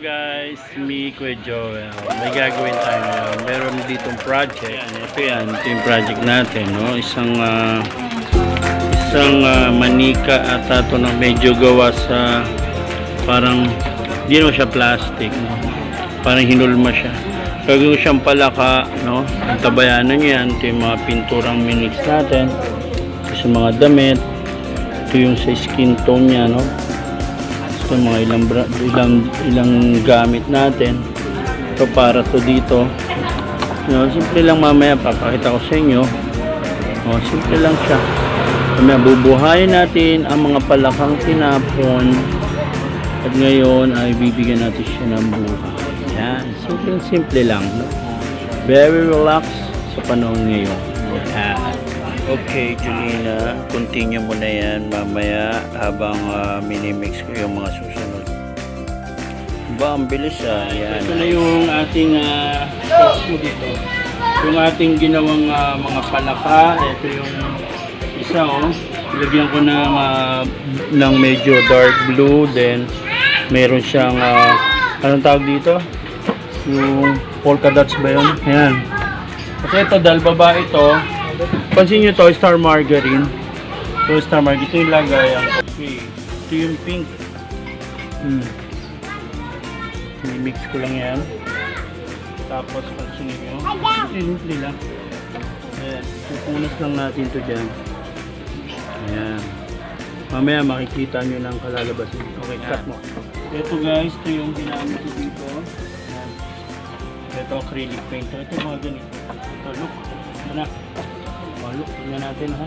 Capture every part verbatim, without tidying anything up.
guys, me Kuya Joel. May gagawin tayo ngayon. Meron ditong project. Yan, ito yan, ito yung project natin, no? Isang uh, isang uh, manika at ito na medyo gawa sa parang hindi naman siya plastic, no? Parang hinulma siya. Gagawin siyang palaka, no? Ang tabayanan nyo yan. Ito yung mga pinturang minix natin. Ito sa mga damit. Ito yung sa skin tone niya, no? Ito mga ilang, ilang, ilang gamit natin. Ito para to dito. No, simple lang mamaya papakita ko sa inyo. O, simple lang siya. Mamaya bubuhayin natin ang mga palakang tinapon. At ngayon ay bibigyan natin siya ng buhay. Yan, simple simple lang. No? Very relaxed sa panahon ngayon. Yan. Okay, Julina, continue mo na yan mamaya habang uh, minimix ko yung mga susunod. Ba, ang bilis ah. Yan. Ito na yung ating uh, sauce mo dito. Yung ating ginawang uh, mga palaka. Ito yung isa, oh. Ilagyan ko ng, uh, ng medyo dark blue. Then, meron siyang, uh, anong tawag dito? Yung polka dots ba yun? Ayan. Kasi ito, dahil baba ito, pansin nyo to, star margarine. So, star margarine. Ito yung lagay. Okay. Ito yung pink. Hmm. I-mix ko lang yan. Tapos, pansin nyo. Simple lang. Ayan. Pupunas lang natin ito dyan. Ayan. Mamaya makikita nyo ng kalalabasin. Okay, cut mo. Ito guys, ito yung ginamit ko dito. Ayan. Ito acrylic paint. Ito mga ganito. Ito, look. Ito na. Look, tingnan natin ha.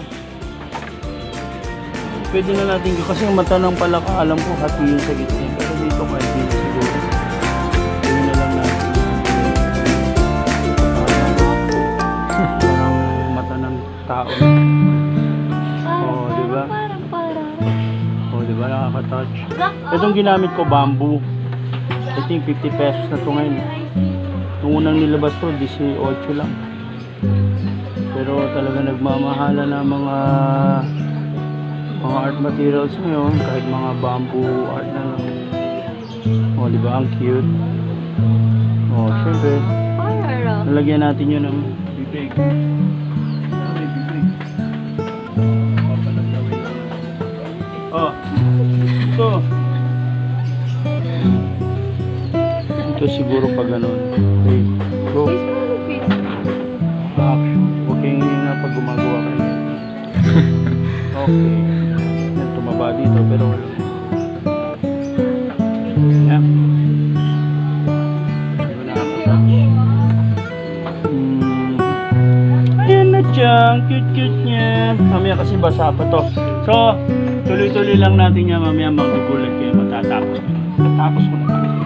Pwede na natin kasi yung mata ng palaka alam ko hati yung sa gitna. Pero dito kahit yun siguro. Pwede na lang natin. Parang mata ng tao. Oh, diba? Oh, diba? Nakaka-touch. Itong ginamit ko bamboo. I think fifty pesos na ito ngayon. Nung unang nilabas to, eighteen lang. Pero talaga nagmamahala na mga mga art materials ngayon, kahit mga bamboo art na lang. O, di ba? Ang cute. O, syempre. Nalagyan natin yun ng bibig. May bibig. O, ito. Ito siguro pa ganun. Okay, go. Okay na pag gumagawa ka niya. Okay. Yan, tumaba dito pero wala. Yan. Hindi mo nakakatouch. Hmm. Ayan na dyan. Cute-cute niya. Mamaya kasi basa pa to. So, tuloy-tuloy lang natin yan. Mamaya magugulat kayo. Matatapos ko na. Matatapos ko na.